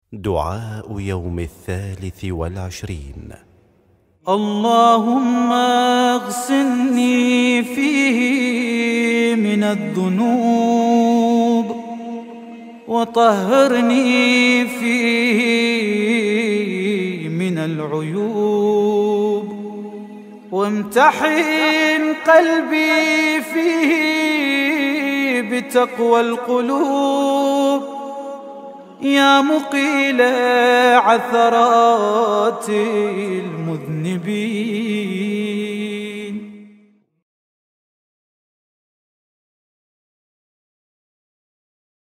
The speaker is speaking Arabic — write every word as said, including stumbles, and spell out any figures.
دعاء يوم الثالث والعشرين. اللهم اغسلني فيه من الذنوب وطهرني فيه من العيوب وامتحن قلبي فيه بتقوى القلوب يا مقيل عثرات المذنبين.